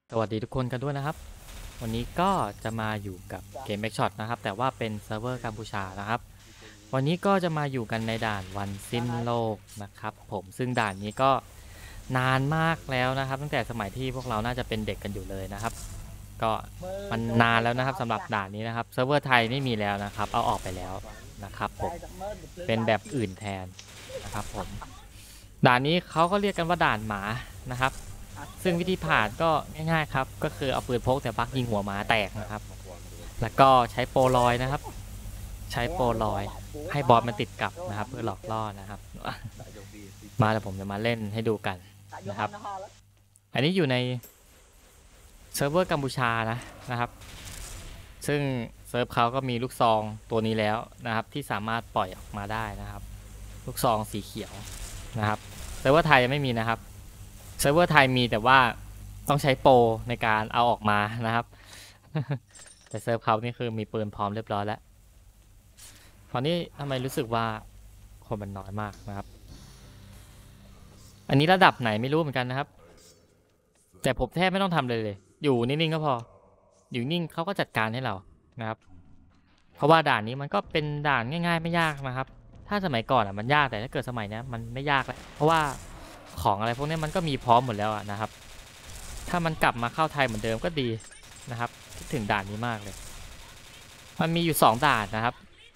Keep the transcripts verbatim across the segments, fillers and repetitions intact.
สวัสดีทุกคนกันด้วยนะครับวันนี้ก็จะมาอยู่กับเกมแบ็กช็อตนะครับแต่ว่าเป็นเซิร์ฟเวอร์กัมพูชานะครับวันนี้ก็จะมาอยู่กันในด่านวันสิ้นโลกนะครับผมซึ่งด่านนี้ก็นานมากแล้วนะครับตั้งแต่สมัยที่พวกเราน่าจะเป็นเด็กกันอยู่เลยนะครับก็มันนานแล้วนะครับสำหรับด่านนี้นะครับเซิร์ฟเวอร์ไทยไม่มีแล้วนะครับเอาออกไปแล้วนะครับผมเป็นแบบอื่นแทนนะครับผมด่านนี้เขาก็เรียกกันว่าด่านหมานะครับซึ่งวิธีผ่านก็ง่ายๆครับก็คือเอาปืนพกแต่บักยิงหัวหมาแตกนะครับแล้วก็ใช้โปรลอยนะครับใช้โปรลอยให้บอสมันติดกับนะครับเพื่อหลอกล่อนะครับมาแล้วผมจะมาเล่นให้ดูกันนะครับอันนี้อยู่ในเซิร์ฟเวอร์กัมพูชานะนะครับซึ่งเซิร์ฟเขาก็มีลูกซองตัวนี้แล้วนะครับที่สามารถปล่อยออกมาได้นะครับลูกซองสีเขียวนะครับเซิร์ฟเวอร์ไทยยังไม่มีนะครับเซิร์ฟเวอร์ไทยมีแต่ว่าต้องใช้โปรในการเอาออกมานะครับ แต่เซิร์ฟเขานี่คือมีปืนพร้อมเรียบร้อยแล้วตอนนี้ทำไมรู้สึกว่าคนมันน้อยมากนะครับอันนี้ระดับไหนไม่รู้เหมือนกันนะครับแต่ผมแทบไม่ต้องทำเลยเลยอยู่นิ่งๆก็พออยู่นิ่งเขาก็จัดการให้เรานะครับเพราะว่าด่านนี้มันก็เป็นด่านง่ายๆไม่ยากนะครับถ้าสมัยก่อนอ่ะมันยากแต่ถ้าเกิดสมัยนี้มันไม่ยากแล้วเพราะว่าของอะไรพวกนี้มันก็มีพร้อมหมดแล้วนะครับถ้ามันกลับมาเข้าไทยเหมือนเดิมก็ดีนะครับคิดถึงด่านนี้มากเลยมันมีอยู่สองด่านนะครับ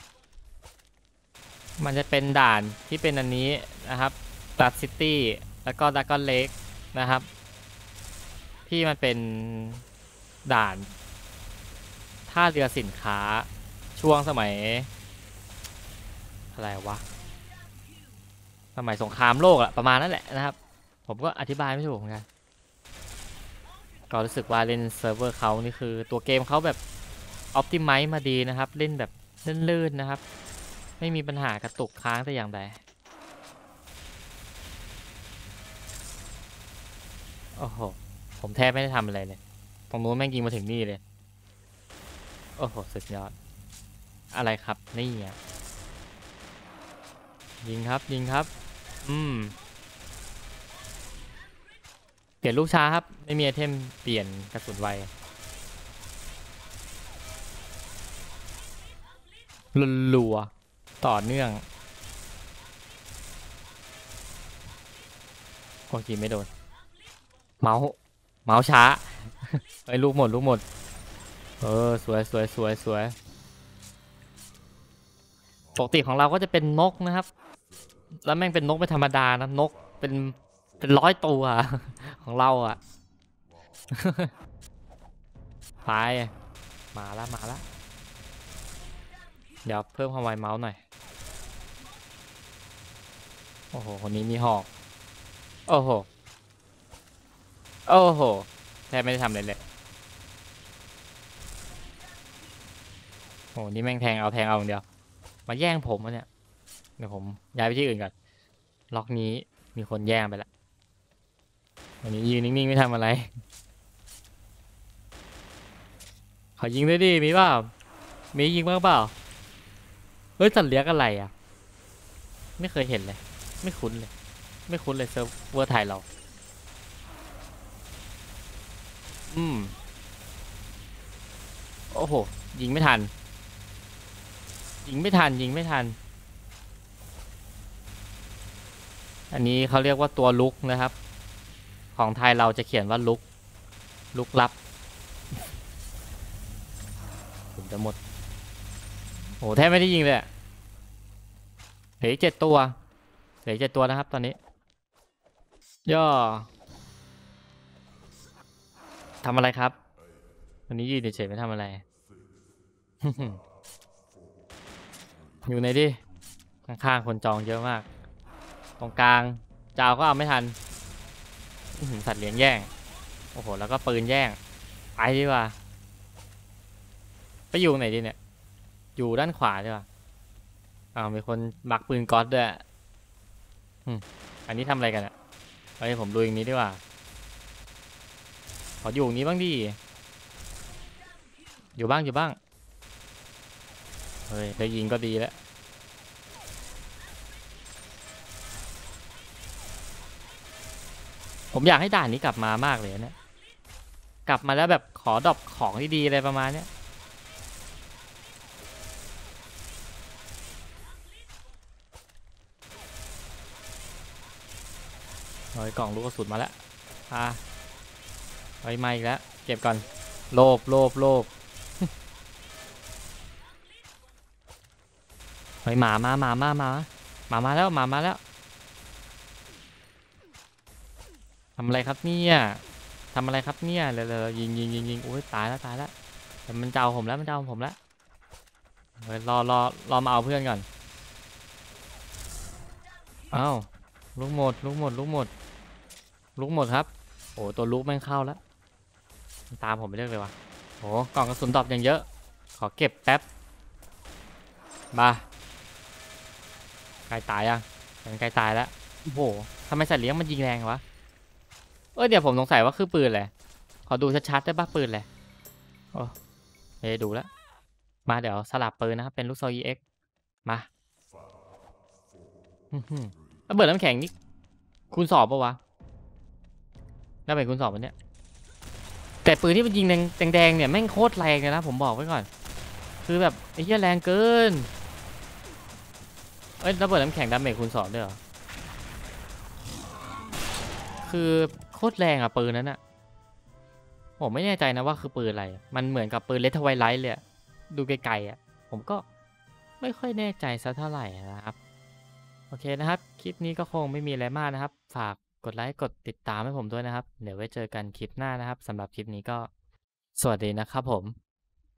มันจะเป็นด่านที่เป็นอันนี้นะครับดัตซิตี้แล้วก็ดักกอนเลกนะครับที่มันเป็นด่านท่าเรือสินค้าช่วงสมัยอะไรวะสมัยสงครามโลกอะประมาณนั้นแหละนะครับผมก็อธิบายไม่ถูกเหมือนกันก็รู้สึกว่าเล่นเซิร์ฟเวอร์เขานี่คือตัวเกมเขาแบบออ p ติไมซ์มาดีนะครับเล่นแบบลื่นๆนะครับไม่มีปัญหากระตุกค้างแต่อย่างใดโอ้โหผมแทบไม่ได้ทำอะไรเลยตรงนู้นแม่งยิงมาถึงนี่เลยโอ้โหสุดยอดอะไรครับนี่อ่ะยิงครับยิงครับอืมเปลี่ยนลูกช้าครับไม่มีไอเทมเปลี่ยนกระสุนไวรัวๆต่อเนื่องโอ้ยิงไม่โดนเมาส์เมาส์ช้าไอ้ลูกหมดลูกหมดเออสวยสวยสวยสวยปกติของเราก็จะเป็นนกนะครับแล้วแม่งเป็นนกไม่ธรรมดานะนกเป็นเป็นร้อยตัวของเราอ่ะไปมาละมาละเดี๋ยวเพิ่มความไวเมาส์หน่อยโอ้โหคนนี้มีหอกโอ้โหโอ้โหแทบไม่ได้ทำอะไรเลยโอ้นี่แม่งแทงเอาแทงเอาอย่างเดียวมาแย่งผมวะเนี่ยเดี๋ยวผมย้ายไปที่อื่นก่อนล็อกนี้มีคนแย่งไปละวันนี้ยืนนิ่งๆไม่ทำอะไรขอยิงด้วยดิมีเปล่ามียิงบ้างเปล่าเฮ้ยสัตว์เลี้ยงอะไรอ่ะไม่เคยเห็นเลยไม่คุ้นเลยไม่คุ้นเลยเซิร์ฟเวอร์ไทยเราอืมโอ้โหยิงไม่ทันยิงไม่ทันยิงไม่ทันอันนี้เขาเรียกว่าตัวลุกนะครับของไทยเราจะเขียนว่าลุกลุกลับผมจะหมดโอ้แทบไม่ได้ยิงเลยเหลือเจ็ดตัวเหลือเจ็ดตัวนะครับตอนนี้ย่อทำอะไรครับวันนี้ยืนเฉยๆไม่ทำอะไร อยู่ในดิข้างๆคนจองเยอะมากตรงกลางเจ้าก็เอาไม่ทันสัตว์เลี้ยงแย่งโอ้โหแล้วก็ปืนแย่งไปดีกว่าไปอยู่ไหนดีเนี่ยอยู่ด้านขวาดีกว่าอ้าวมีคนบักปืนก๊อตด้วยอันนี้ทำอะไรกันอ่ะเฮ้ยผมดูอย่างนี้ดีกว่าขออยู่นี้บ้างดิอยู่บ้างอยู่บ้างเฮ้ยได้ยิงก็ดีแล้วผมอยากให้ด่านนี้กลับมามากเลยนะกลับมาแล้วแบบขอดรอปของที่ดีอะไรประมาณเนี้ยเฮ้ยกล่องลูกกระสุนมาแล้วอ่ะไว้มาอีกแล้วเก็บก่อนโลภโลภโลภเฮ้ยหมามาหมามาหมาหมามาแล้วหมามาแล้วทำอะไรครับเนี่ยทำอะไรครับเนี่ยเร็วๆยิงยิงยิงยิงโอ้ยตายแล้วตายแล้วแต่มันจะเอาผมแล้วมันจะเอาผมแล้วเฮ้ยรอรอรอมาเอาเพื่อนก่อนเอ้าลูกหมดลูกหมดลูกหมดลูกหมดครับโอ้ตัวลูกแม่งเข้าแล้วตามผมไปเรื่อยเลยวะโอ้กล่องกระสุนดรอปยังเยอะขอเก็บแป๊บมาไกลตายยังมันไกลตายแล้วโอ้โหทำไมสัตว์เลี้ยงมันยิงแรงวะเออเดี๋ยวผมสงสัยว่าคือปืนอะไรขอดูชัดๆได้ป่ะปืนอะไรโอ้เฮ้ยดูแล้วมาเดี๋ยวสลับปืนนะครับเป็นลูกซอง อี เอ็กซ์ มาระเบิดน้ำแข็งนี่คูณสอบปะวะน่าเป็นคูณสอบวันเนี้ยแต่ปืนที่มันยิงแดงแดงเนี่ยแม่งโคตรแรงเลยนะผมบอกไว้ก่อนคือแบบไอ้เหี้ยแรงเกินเอ้ยระเบิดน้ำแข็งดาเมจคูณสองด้วยเหรอคือโคตรแรงอะปืนนั้นอะผมไม่แน่ใจนะว่าคือปืนอะไรมันเหมือนกับปืนเลทไวไลท์เลยดูไกลๆอะผมก็ไม่ค่อยแน่ใจสักเท่าไหร่นะครับโอเคนะครับคลิปนี้ก็คงไม่มีอะไรมากนะครับฝากกดไลค์กดติดตามให้ผมด้วยนะครับเดี๋ยวไว้เจอกันคลิปหน้านะครับสำหรับคลิปนี้ก็สวัสดีนะครับผม